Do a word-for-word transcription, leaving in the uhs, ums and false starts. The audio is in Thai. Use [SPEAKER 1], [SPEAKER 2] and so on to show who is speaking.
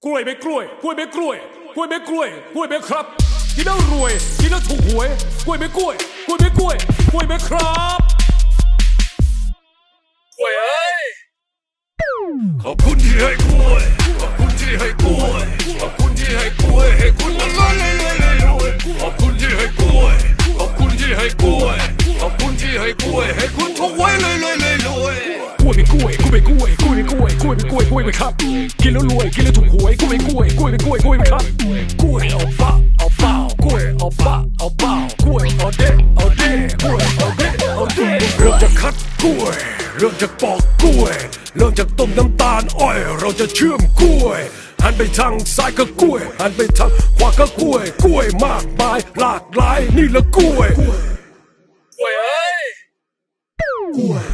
[SPEAKER 1] กล้วยไม่กล้วยกล้วยไม่กล้วยกล้วยไม่กล้วยกล้วยไม่ครับกินแล้วรวยกินแล้วถูกหวยกล้วยไม่กล้วยกล้วยไม่กล้วยกล้วยไม่ครับกล้วยเอ้ยขอบคุณที่ให้กล้วยขอบคุณที่ให้กล้วยขอบคุณที่ให้กล้วยให้คุณละละเลยเลยเลยขอบคุณที่ให้กล้วยขอบคุณที่ให้กล้วยขอบคุณที่ให้กล้วยให้คุณถูกหวยเลยเลยเลยเลยกล้วยไม่กล้วยกล้วยไม่กล้วยกล้วยไม่กล้วยกล้วยไม่กล้วยกล้วยไม่ครับกินแล้วรวยกินแล้วถูกหวยกล้วยไม่กล้วยกล้วยไม่กล้วยกล้วยไม่ครับกล้วยเอาปะเอาเปล่ากล้วยเอาปะเอาเปล่ากล้วยเอาเด้เอาเด้กล้วยเอาเด้เอาเด้เริ่มจากคัดกล้วยเริ่มจากปอกกล้วยเริ่มจากต้มน้ำตาลอ้อยเราจะเชื่อมกล้วยหันไปทางซ้ายก็กล้วยหันไปทางขวาก็กล้วยกล้วยมากมายหลากหลายนี่ละกล้วยกล้วยเอ้ยกล้วย